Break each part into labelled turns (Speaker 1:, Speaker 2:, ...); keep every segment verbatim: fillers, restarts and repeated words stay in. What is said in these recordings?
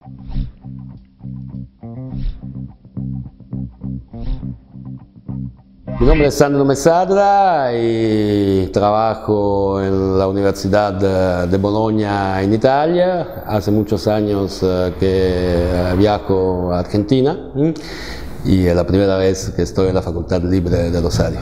Speaker 1: Mi nombre es Sandro Mesadra y trabajo en la Universidad de Bologna en Italia. Hace muchos años que viajo a Argentina y es la primera vez que estoy en la Facultad Libre de Rosario.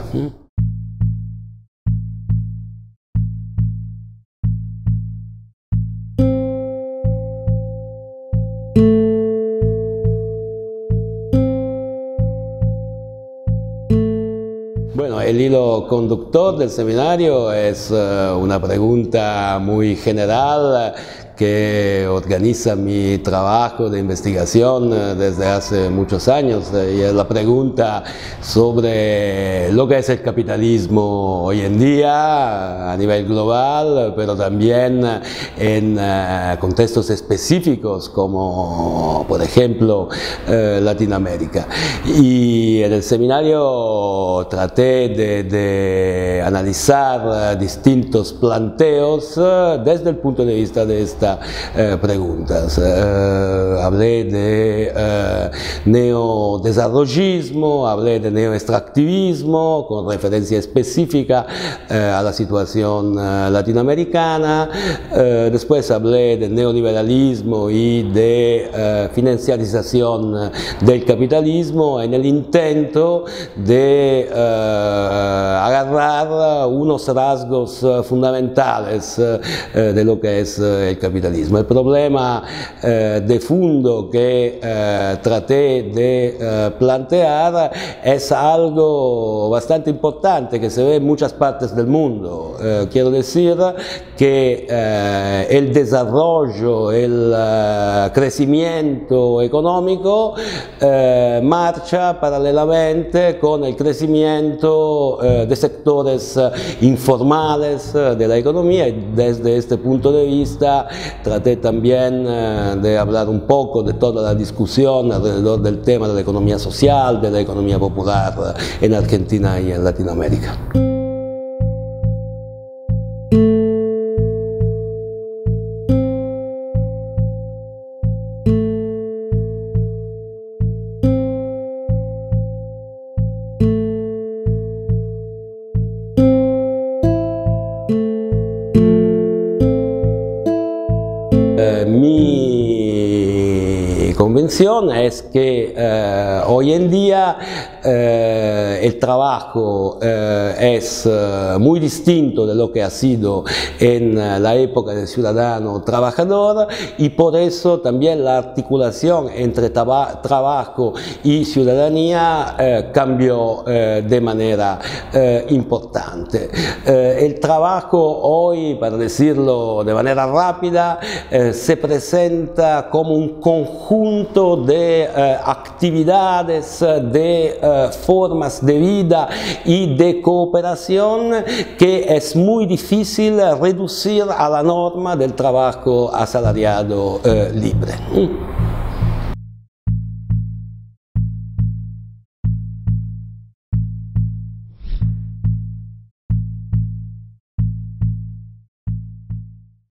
Speaker 1: Bueno, el hilo conductor del seminario es uh, una pregunta muy general que organiza mi trabajo de investigación desde hace muchos años, y es la pregunta sobre lo que es el capitalismo hoy en día a nivel global, pero también en uh, contextos específicos como por ejemplo uh, Latinoamérica. Y en el seminario traté de, de analizar uh, distintos planteos uh, desde el punto de vista de esta Eh, preguntas. Eh, hablé de eh, neodesarrollismo, hablé de neoextractivismo con referencia específica eh, a la situación eh, latinoamericana. Eh, después hablé de neoliberalismo y de eh, financiarización del capitalismo en el intento de eh, agarrar unos rasgos fundamentales eh, de lo que es el capitalismo. El problema eh, de fondo que eh, traté de eh, plantear es algo bastante importante que se ve en muchas partes del mundo. Eh, quiero decir que eh, el desarrollo, el uh, crecimiento económico eh, marcha paralelamente con el crecimiento eh, de sectores eh, informales eh, de la economía, y desde este punto de vista traté también eh, de hablar un poco de toda la discusión alrededor del tema de la economía social, de la economía popular eh, en Argentina y en Latinoamérica. Mi convención es que eh, hoy en día eh, el trabajo eh, es eh, muy distinto de lo que ha sido en la época del ciudadano trabajador, y por eso también la articulación entre trabajo y ciudadanía eh, cambió eh, de manera eh, importante. Eh, el trabajo hoy, para decirlo de manera rápida, eh, se presenta como un conjunto de eh, actividades, de eh, formas de vida y de cooperación que es muy difícil reducir a la norma del trabajo asalariado eh, libre.